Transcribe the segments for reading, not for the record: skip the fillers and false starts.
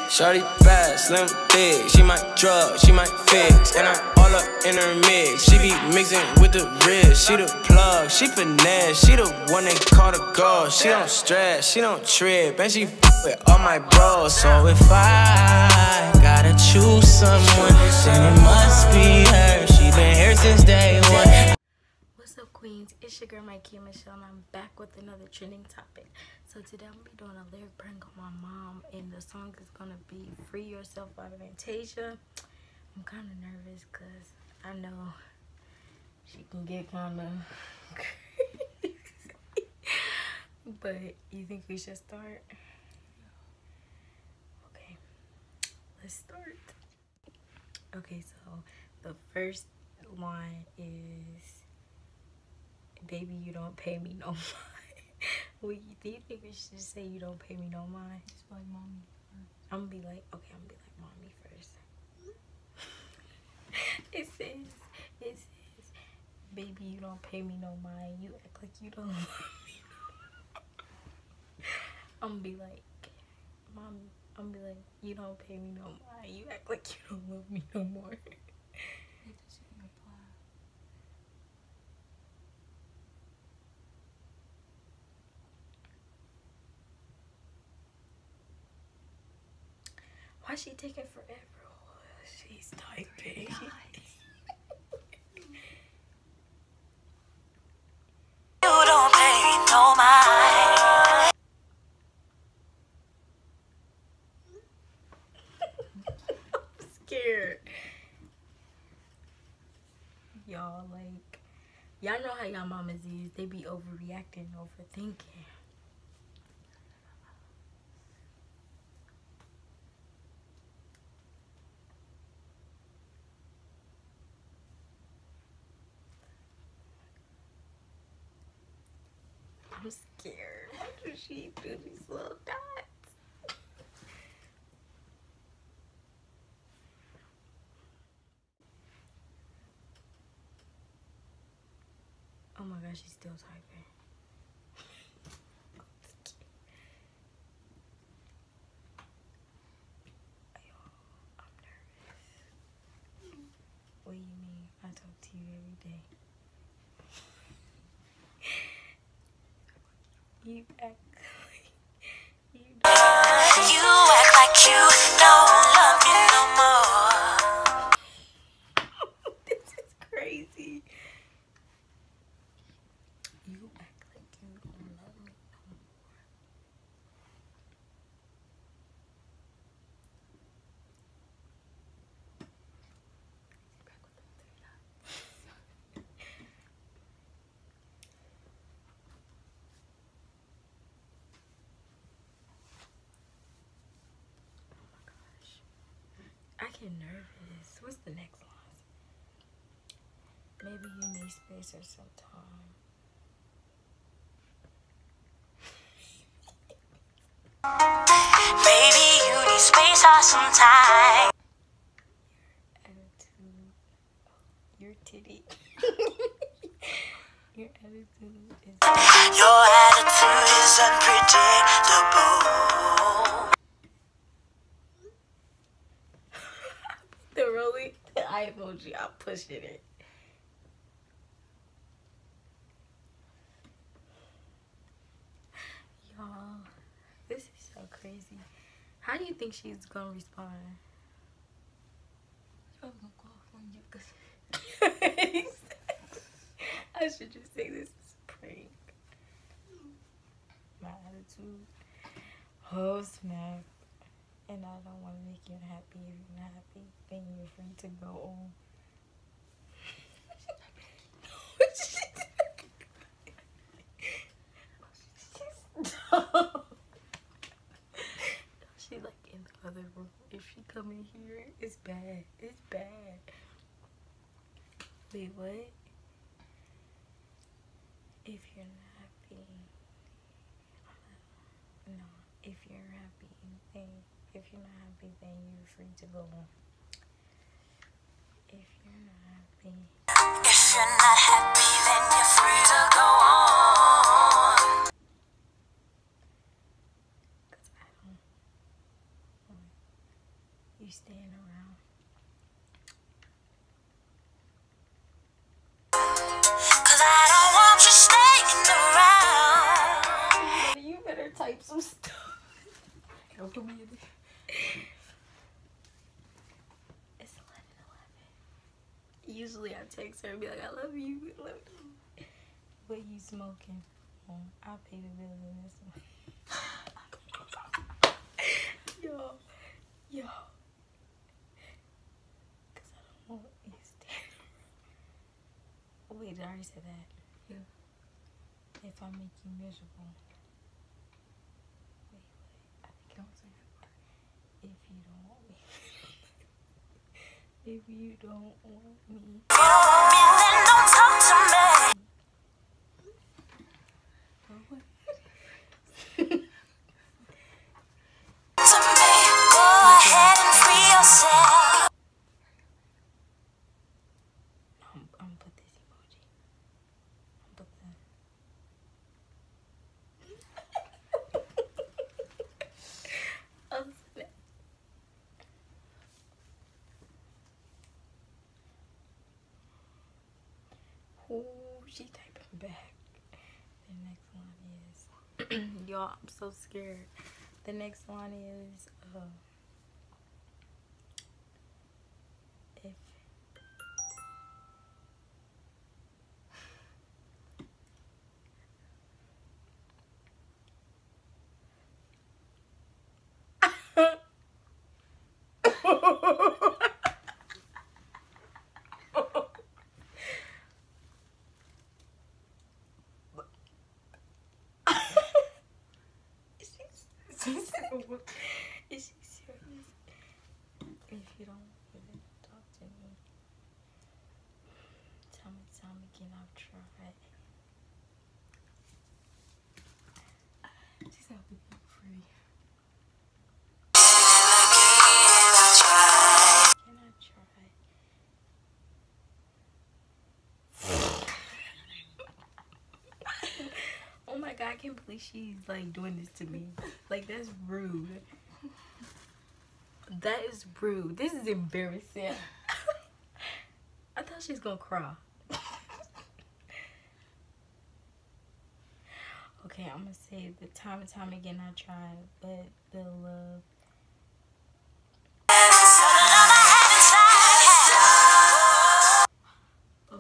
Shawty bad, slim, thick. She might drug, she might fix. And I'm all up in her mix. She be mixing with the wrist. She the plug, she finesse. She the one they call the girl. She don't stress, she don't trip. And she with all my bros. So if I gotta choose someone, then it must be her. She been here since day one. What's up, queens? It's your girl Mikey Michelle, and I'm back with another trending topic. So today I'm gonna be doing a lyric prank on my mom, and the song is gonna be "Free Yourself" by Fantasia. I'm kind of nervous because I know she can get kind of crazy. But you think we should start? Okay, let's start. Okay, so the first line is, "Baby, you don't pay me no mind." Well, do you think we should say "you don't pay me no mind"? Just like mommy first. I'm gonna be like, okay, I'm gonna be like mommy first. It says, "Baby, you don't pay me no mind. You act like you don't love me." I'm gonna be like, mommy, I'm gonna be like, "You don't pay me no mind. You act like you don't love me no more." Why is she taking forever? Oh, she's typing. You don't pay me no mind. I'm scared. Y'all, like, y'all know how y'all mamas is. They be overreacting, overthinking. I'm scared. What does she do these little dots? Oh my gosh, she's still typing. I'm nervous. What do you mean? I talk to you every day. You act like you don't. You act like you don't love me no more. This is crazy. You act like you don't love me no more. I get nervous. What's the next line? Maybe you need space or some time. Maybe you need space or some time. Attitude. Your titty. Your attitude is. Your attitude is unpredictable. The rolling the eye emoji. I'm pushing it. Y'all, this is so crazy. How do you think she's gonna respond? I'm gonna go off on you because I should just say this is a prank. My attitude. Oh snap. And I don't want to make you unhappy. If you're not happy, then you're free to go on. She like in the other room. If she come in here, it's bad. It's bad. Wait, what? If you're not happy, no. If you're happy, then if you're not happy, then you're free to go on. If you're not happy. If you're not happy, then you're free to go on. Cause I don't. you staying around. Cause I don't want you staying around. You better type some stuff. Don't put me in it. It's 11:11. Usually I text her and be like, I love you. What you smoking? I'll pay the bill in this one. Yo. Cause I don't want you standing. Wait, did I already say that? Yeah. If I make you miserable. Wait. I think Don't say that word. if you don't want me. If you don't want me. If you don't want me, then don't talk to me. To me, go ahead and free yourself. I'm gonna put this emoji. I'm gonna put the. Oh, she typing back. The next one is y'all. I'm so scared. The next one is if. Is she serious? If you don't really talk to me, tell me again. I've tried. She said I'll be free. Can I try? Oh my god, I can't believe she's like doing this to me. Like, that's rude. That is rude. This is embarrassing. I thought she was gonna cry. Okay, I'm gonna say the time and time again I tried, but the love. Oh,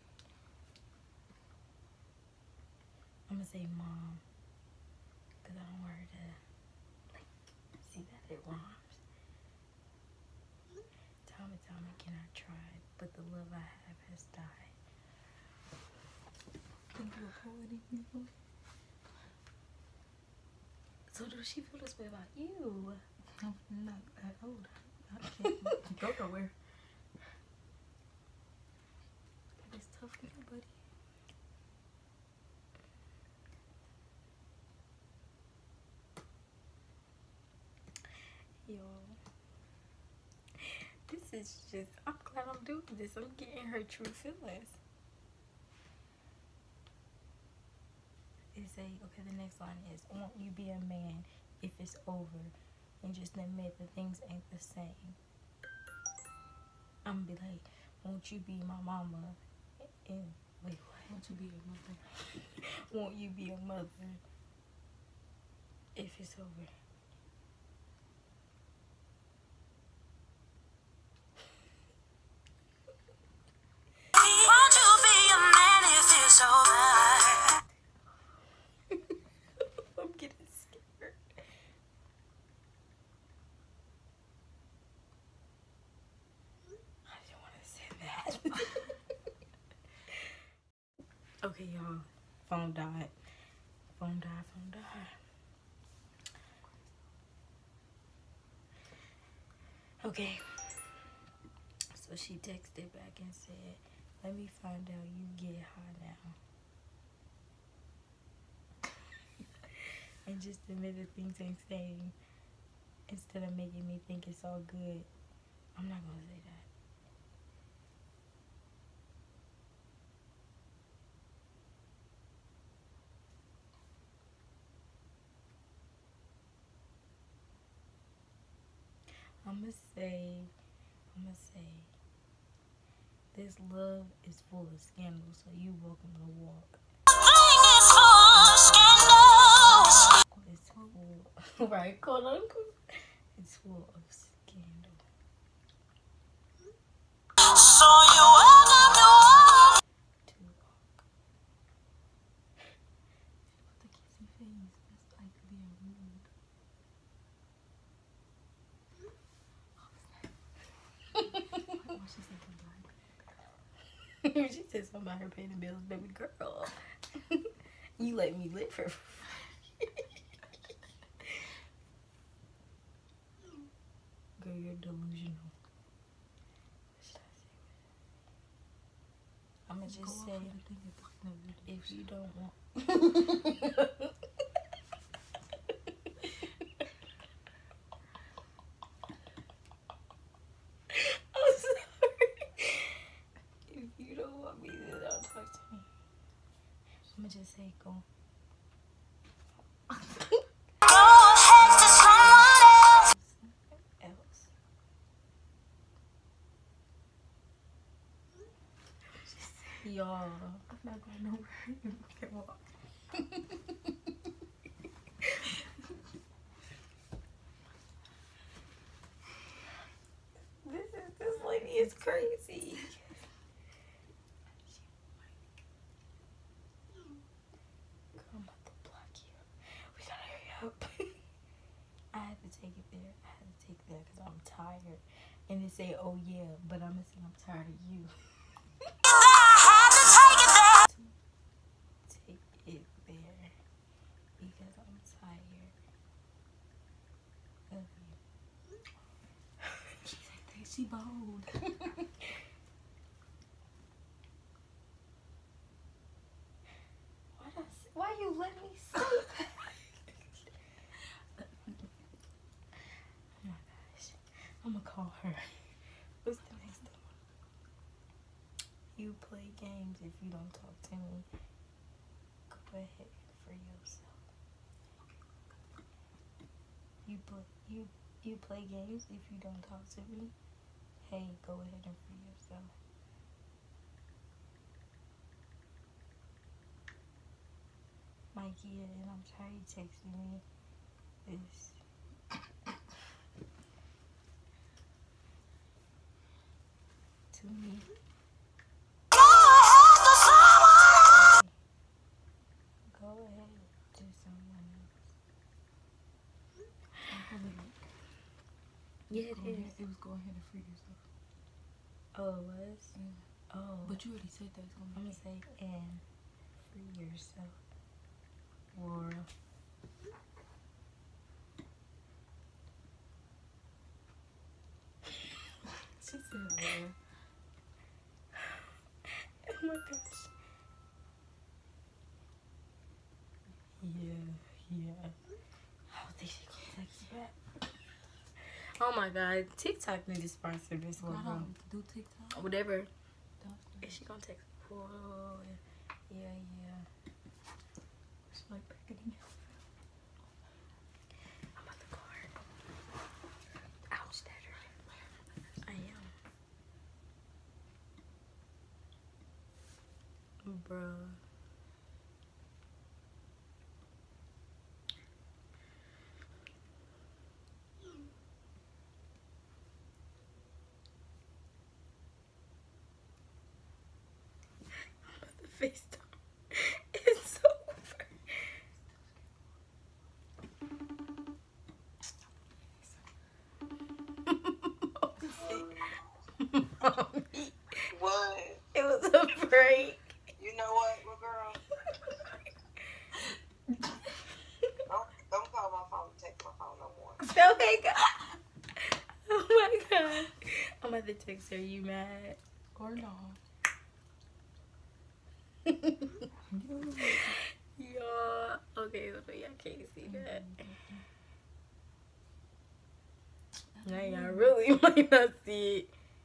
I'm gonna say mom, cause I don't want her to like see that it rhymes. Time and time again I tried, but the love I have has died. think you're a poet anymore? So does she feel this way about you? I'm not that old. I can't go nowhere. It's tough for you, buddy. Yo, this is just, I'm glad I'm doing this. I'm getting her true feelings. It's a, okay, the next line is, won't you be a man if it's over and just admit that things ain't the same? I'm gonna be like, won't you be my mama? And wait, what? Won't you be a mother? Won't you be a mother if it's over? Won't you be a man if it's over? I'm getting scared. I didn't want to say that. Okay, y'all. Phone died. Phone died. Okay. So she texted back and said, let me find out you get high now. And just admit that things ain't same. Instead of making me think it's all good. I'm not gonna say that. I'ma say, this love is full of scandal, so you welcome to walk. It's full, right, quote unquote. It's full of scandal. So you welcome to walk. To walk. The kissy face. That's like being rude. What she said goodbye. She said something about her paying the bills, baby girl. You let me live for free. Girl, you're delusional. What should I say? I'ma just say, if you don't want. I'm sorry. If you don't want me, then don't talk to me. I'ma just say, go. Go ahead to someone else. Y'all. I'm not going nowhere. You can walk. This lady is crazy. Girl, I'm about to block you. We gotta hurry up. I had to take it there. I had to take that because I'm tired. And they say, oh yeah, but I'm gonna say I'm tired of you. I had to take it there. Take it there because I'm tired of you. She's like that. She bold. Why you let me say that? Oh my gosh. I'm gonna call her. What's the next one? You play games if you don't talk to me. Go ahead for yourself. You play games if you don't talk to me. Hey, go ahead and free yourself. Mikey, and I'm tired you texting me this. To me. Go ahead to someone else. Go ahead to someone else. Yeah, it is. It was go ahead and free yourself. Oh, it was? Yeah. Oh. But you already said that. It's gonna I'm be gonna say, and free yourself. Laura. She said Laura. Oh my gosh. Yeah. I don't think she gonna text back. Oh my god, TikTok need to sponsor this I one. don't do TikTok. Whatever. Don't Is she gonna text? Oh, yeah. It's like back in the I'm about to call her. Ouch, that hurt. I am. Bruh. I'm about to FaceTime. It's over. Mommy, What? it was a break. You know what, little girl? Don't call my phone, text my phone no more. Oh my god. Oh my god. I'm about to text her. You mad? or no. Yeah. Okay, so y'all can't see that. Now y'all really might not see it.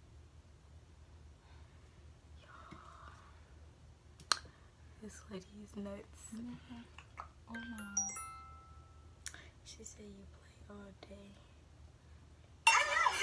This lady is nuts. Oh no. She said you play all day.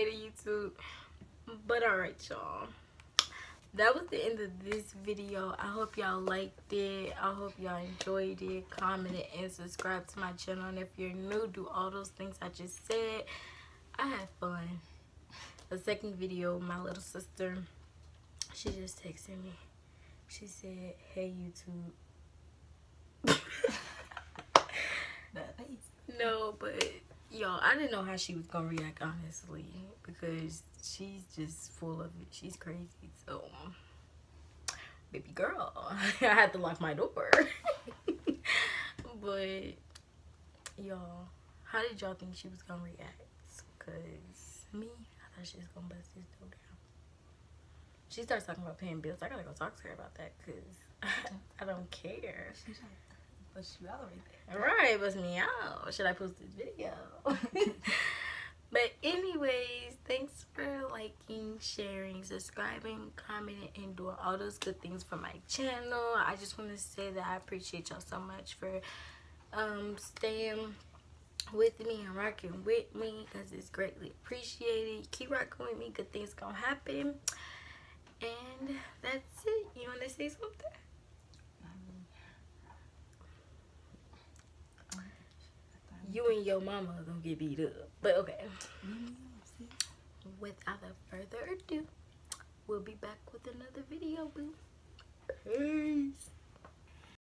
way to YouTube. But alright, y'all. That was the end of this video. I hope y'all liked it. I hope y'all enjoyed it. Comment and subscribe to my channel. And if you're new, do all those things I just said. I had fun. The second video, my little sister, she just texted me. She said, "Hey YouTube." No, but y'all, I didn't know how she was gonna react, honestly, because she's just full of it. She's crazy. So, baby girl, I had to lock my door. But y'all, how did y'all think she was gonna react? Cause me, I thought she was gonna bust this door down. She starts talking about paying bills. I gotta go talk to her about that, cause I don't care. She's like, but you out right there. Right, bust me out. Should I post this video? But anyways, thanks for liking, sharing, subscribing, commenting, and doing all those good things for my channel. I just want to say that I appreciate y'all so much for staying with me and rocking with me, because it's greatly appreciated. Keep rocking with me. Good things gonna happen. And that's it. You want to say something? You and your mama are gonna get beat up. But okay. Without further ado, we'll be back with another video, boo. Peace.